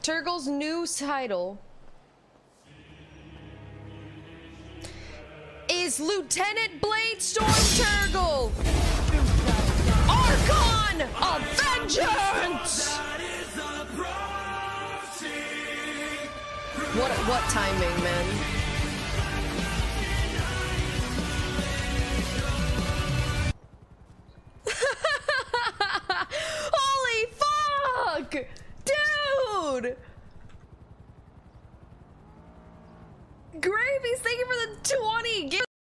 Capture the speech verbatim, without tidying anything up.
Turgle's new title is Lieutenant Blade Storm Turgle, Archon of Vengeance. What what timing, man? Holy fuck, dude! Gravies, thank you for the twenty.